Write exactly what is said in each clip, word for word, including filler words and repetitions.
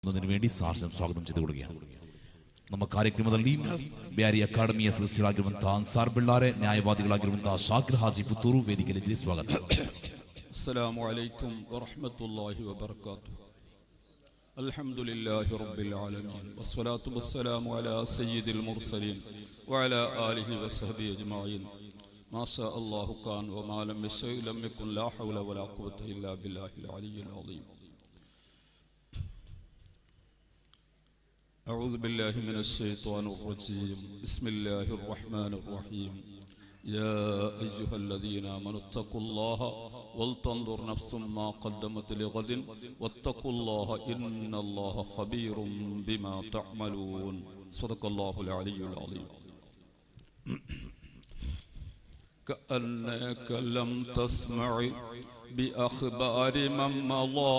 വേണ്ടി സാർശം സ്വാഗതം ചെയ്തു കൊടുക്കുകയാണ്. ನಮ್ಮ ಕಾರ್ಯಕ್ರಮದಲ್ಲಿ ಬ್ಯಾರಿ ಅಕಾಡೆಮಿಯ ಸದಸ್ಯರಾಗಿರುವಂತಹ ಅನ್ಸಾರ್ ಬಿಳ್ಳಾರೆ, ನ್ಯಾಯವಾದಿಗಳಾಗಿರುವಂತಹ ಶಾಕಿರ್ ಹಾಜಿ ಪುತ್ತೂರು ವೇದಿಕೆಯಲ್ಲಿ ಸ್ವಾಗತ. ಅಸ್ಸಲಾಮು ಅಲೈಕುಂ ವರಹ್ಮತುಲ್ಲಾಹಿ ವಬರಕಾತುಹು. ಅಲ್ಹಮ್ದುಲಿಲ್ಲಾಹಿ ರಬ್ಬಿಲ್ ಆಲಮೀನ್ ವಸ್ಸಲಾತು ವಸ್ಸಲಾಮು ಅಲಾ ಸಯ್ಯಿದಿಲ್ ಮುರ್ಸಲೀನ್ ವಅಲಾ ಆಲಿಹಿ ವಸಹಬಿಹಿ ಅಜ್ಮഈನ್. ما شاء الله كان وما لم يشأ لم يكن لا حول ولا قوة إلا بالله العلي العظيم. أعوذ بالله من الشيطان الرجيم. بسم الله الرحمن الرحيم. يا أيها الذين آمنوا اتقوا الله ولتنظر نفس ما قدمت لغد واتقوا الله إن الله خبير بما تعملون. صدق الله العلي العظيم. كأنك لم تسمع بأخبار من مضى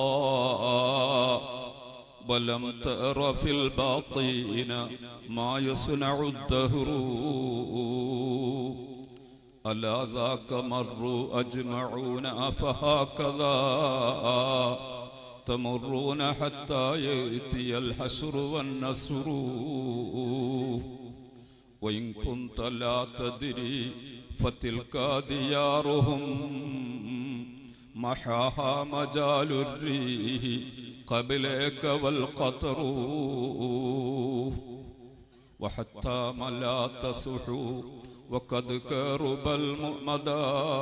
ولم تر في الباطين ما يصنع الدهر ألا ذاك مروا أجمعون فهكذا تمرون حتى يأتي الحشر والنسر وإن كنت لا تدري فتلك ديارهم محاها مجال الريح قبلك والقطر وحتى ما لا تصحوا وقد كرب المؤمدا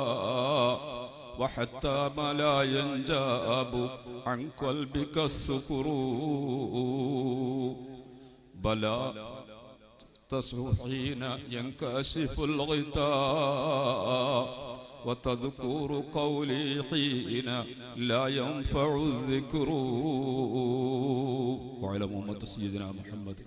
وحتى ما لا ينجاب عن قلبك السكر بلى تصحو حين ينكشف الغطاء وتذكر قولي حين لا ينفع الذكر وعلى محمد سيدنا محمد.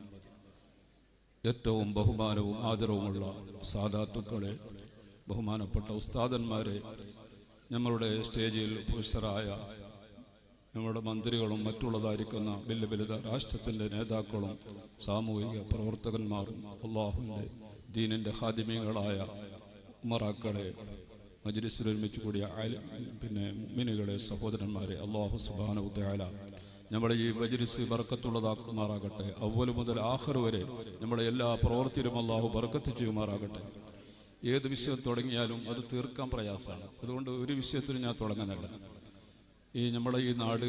ഏറ്റവും ബഹുമാനവും ആദരവുമുള്ള സാദാത്തുക്കളെ, ബഹുമാനപ്പെട്ട ഉസ്താദന്മാരെ, നമ്മളുടെ സ്റ്റേജിൽ പുരുഷരായ നമ്മുടെ മന്ത്രികളും മറ്റുള്ളതായിരിക്കുന്ന വലിയ വലുത രാഷ്ട്രത്തിൻ്റെ നേതാക്കളും സാമൂഹിക പ്രവർത്തകന്മാരും അള്ളാഹുവിൻ്റെ ദീനിൻ്റെ ഖാദിമീങ്ങളായ ഉമറാക്കളെ, മജ്‌ലിസിൽ ഒരുമിച്ച് കൂടിയ പിന്നെ മുഅ്മിനുകളെ, സഹോദരന്മാരെ, അല്ലാഹു സുബ്ഹാനഹു വ തആല നമ്മുടെ ഈ മജ്‌ലിസ് ബർക്കത്തുള്ളതാക്കുമാറാകട്ടെ. അവ്വൽ മുതൽ ആഖിർ വരെ നമ്മുടെ എല്ലാ പ്രവൃത്തിയിലും അല്ലാഹു ബർക്കത്ത് ചെയ്യുമാറാകട്ടെ. ഏത് വിഷയം തുടങ്ങിയാലും അത് തീർക്കാൻ പ്രയാസമാണ്. അതുകൊണ്ട് ഒരു വിഷയത്തിൽ ഞാൻ തുടങ്ങുന്നില്ല. ഈ നമ്മുടെ ഈ നാട്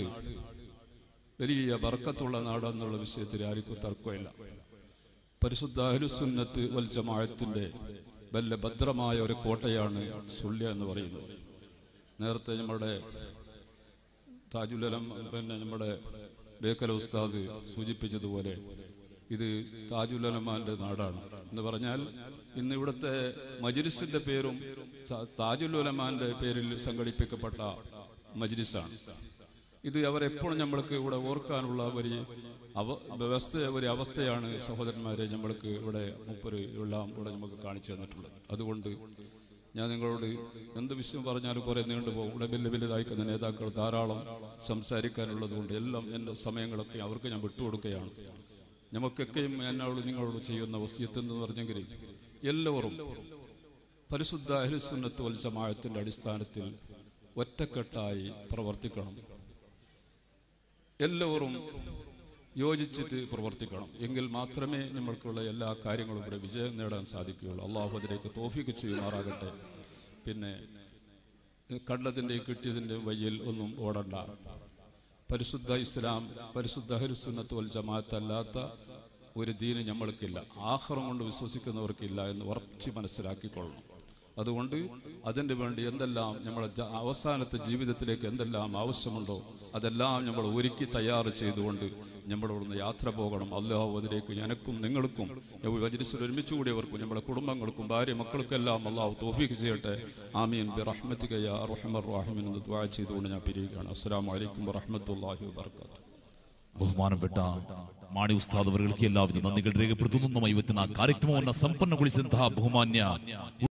വലിയ ബർക്കത്തുള്ള നാടെന്നുള്ള വിഷയത്തിൽ ആർക്കും തർക്കമില്ല. പരിശുദ്ധ അഹ്ലുസുന്നത്ത് വൽ ജമാഅത്തിന്റെ വല്ല ഭദ്രമായ ഒരു കോട്ടയാണ് സുള്ളിയ എന്ന് പറയുന്നത്. നേരത്തെ നമ്മുടെ താജുലം പിന്നെ നമ്മുടെ ബേക്കൽ ഉസ്താദ് സൂചിപ്പിച്ചതുപോലെ ഇത് താജുലമാന്റെ നാടാണ് എന്ന് പറഞ്ഞാൽ ഇന്ന് ഇവിടുത്തെ മജ്‌ലിസിന്റെ പേരും താജുലമാന്റെ പേരിൽ സംഘടിപ്പിക്കപ്പെട്ട മജ്‌ലിസാണ്. ഇത് അവരെപ്പോഴും നമ്മൾക്ക് ഇവിടെ ഓർക്കാനുള്ള ഒരു അവ വ്യവസ്ഥ ഒരു അവസ്ഥയാണ് സഹോദരന്മാരെ നമ്മൾക്ക് ഇവിടെ മുപ്പര് എല്ലാം ഇവിടെ നമുക്ക് കാണിച്ചു തന്നിട്ടുള്ളത്. അതുകൊണ്ട് ഞാൻ നിങ്ങളോട് എന്ത് വിഷയം പറഞ്ഞാലും കുറേ നീണ്ടുപോകും. ഇവിടെ വലിയ വലുതായിക്കുന്ന നേതാക്കൾ ധാരാളം സംസാരിക്കാനുള്ളത് കൊണ്ട് എല്ലാം എൻ്റെ സമയങ്ങളൊക്കെ അവർക്ക് ഞാൻ വിട്ടുകൊടുക്കുകയാണ്. നമുക്കൊക്കെയും എന്നോട് നിങ്ങളോട് ചെയ്യുന്ന വസിയത്ത് എന്ന് പറഞ്ഞെങ്കിൽ എല്ലാവരും പരിശുദ്ധ അഹ്ലുസുന്നത്ത് വൽ ജമാഅത്തിന്റെ അടിസ്ഥാനത്തിൽ ഒറ്റക്കെട്ടായി പ്രവർത്തിക്കണം. എല്ലാവരും യോജിച്ചിട്ട് പ്രവർത്തിക്കണം. എങ്കിൽ മാത്രമേ നമ്മൾക്കുള്ള എല്ലാ കാര്യങ്ങളും ഇവിടെ വിജയം നേടാൻ സാധിക്കുകയുള്ളൂ. അള്ളാഹു അതിലേക്ക് തൗഫീഖ് ചെയ്യുമാറാകട്ടെ. പിന്നെ കണ്ടതിൻ്റെയും കിട്ടിയതിൻ്റെയും വഴിയിൽ ഒന്നും ഓടണ്ട. പരിശുദ്ധ ഇസ്ലാം, പരിശുദ്ധ അഹ്ലുസുന്നത്ത് വൽ ജമാഅത്ത് അല്ലാത്ത ഒരു ദീന് നമ്മൾക്കില്ല, ആഖിറം കൊണ്ട് വിശ്വസിക്കുന്നവർക്കില്ല എന്ന് ഉറച്ച് മനസ്സിലാക്കിക്കൊള്ളണം. അതുകൊണ്ട് അതിന് വേണ്ടി എന്തെല്ലാം നമ്മുടെ അവസാനത്തെ ജീവിതത്തിലേക്ക് എന്തെല്ലാം ആവശ്യമുണ്ടോ അതെല്ലാം നമ്മൾ ഒരുക്കി തയ്യാർ ചെയ്തുകൊണ്ട് നമ്മളിവിടുന്ന് യാത്ര പോകണം. അല്ലാഹു അതിലേക്ക് എനക്കും നിങ്ങൾക്കും മജ്‌ലിസിൽ ഒരുമിച്ച് കൂടിയവർക്കും നമ്മുടെ കുടുംബങ്ങൾക്കും ഭാര്യ മക്കൾക്കെല്ലാം അല്ലാഹു തൗഫീഖ് ചെയ്യട്ടെ. ആമീൻ ബിറഹ്മതിക യാ അർഹമർ റഹീമീൻ എന്ന് ദുആ ചെയ്തുകൊണ്ട് ഞാൻ പിരിയുകയാണ്. അസ്സലാമു അലൈക്കും വറഹ്മത്തുള്ളാഹി വബറകാതുഹു. ಬಹುಮಾನಪಟ್ಟ ಮಾಣಿ ಉಸ್ತಾದ್ ಅವರಿಗೆ ಎಲ್ಲವಿಧ ನನ್ನಿಗಳು ರೇಗಪಡುತ್ತುന്നു. ನಮ್ಮ ಇವತ್ತಿನ ಕಾರ್ಯಕ್ರಮವನ್ನು ಸಂಪನ್ನಗೊಳಿಸಿದಂತಹ ಬಹುಮಾನ್ಯ